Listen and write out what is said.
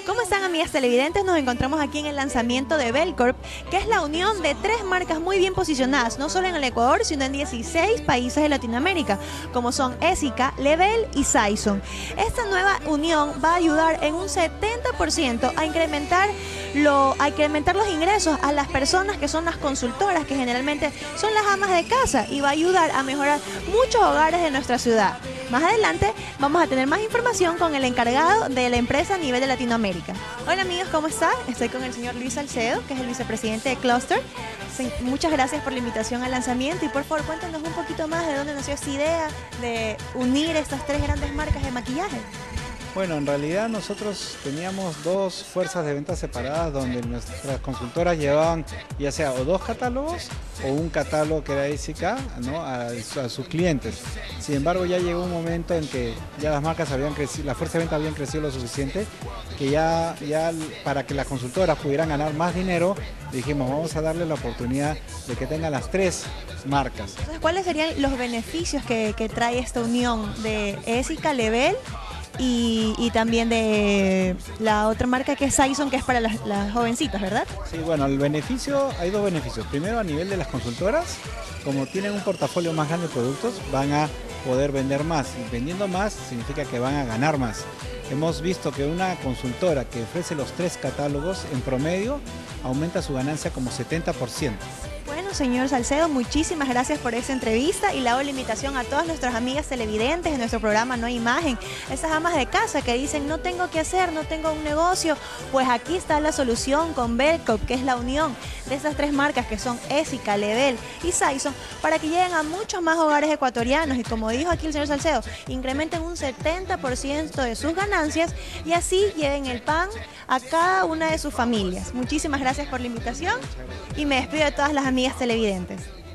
¿Cómo están, amigas televidentes? Nos encontramos aquí en el lanzamiento de Belcorp, que es la unión de tres marcas muy bien posicionadas, no solo en el Ecuador, sino en 16 países de Latinoamérica, como son Ésica, Lebel y Saison. Esta nueva unión va a ayudar en un 70% a incrementar los ingresos a las personas que son las consultoras, que generalmente son las amas de casa, y va a ayudar a mejorar muchos hogares de nuestra ciudad. Más adelante vamos a tener más información con el encargado de la empresa a nivel de Latinoamérica. Hola amigos, ¿cómo están? Estoy con el señor Luis Salcedo, que es el vicepresidente de Cluster. Muchas gracias por la invitación al lanzamiento y por favor cuéntanos un poquito más de dónde nació esta idea de unir estas tres grandes marcas de maquillaje. Bueno, en realidad nosotros teníamos dos fuerzas de venta separadas donde nuestras consultoras llevaban ya sea o dos catálogos o un catálogo que era Ésica, ¿no? a sus clientes. Sin embargo, ya llegó un momento en que ya las marcas habían crecido, la fuerza de venta habían crecido lo suficiente que ya para que las consultoras pudieran ganar más dinero, dijimos vamos a darle la oportunidad de que tengan las tres marcas. Entonces, ¿cuáles serían los beneficios que trae esta unión de Ésica, Lebel y también de la otra marca que es Saison, que es para las jovencitas, ¿verdad? Sí, bueno, el beneficio, hay dos beneficios. Primero, a nivel de las consultoras, como tienen un portafolio más grande de productos, van a poder vender más. Y vendiendo más significa que van a ganar más. Hemos visto que una consultora que ofrece los tres catálogos, en promedio, aumenta su ganancia como 70%. Bueno, señor Salcedo, muchísimas gracias por esa entrevista y le hago la invitación a todas nuestras amigas televidentes de nuestro programa No Hay Imagen, esas amas de casa que dicen no tengo que hacer, no tengo un negocio, pues aquí está la solución con Belcorp, que es la unión de esas tres marcas que son Ésica, Lebel y Saison, para que lleguen a muchos más hogares ecuatorianos y, como dijo aquí el señor Salcedo, incrementen un 70% de sus ganancias y así lleven el pan a cada una de sus familias. Muchísimas gracias por la invitación y me despido de todas las amigas televidentes.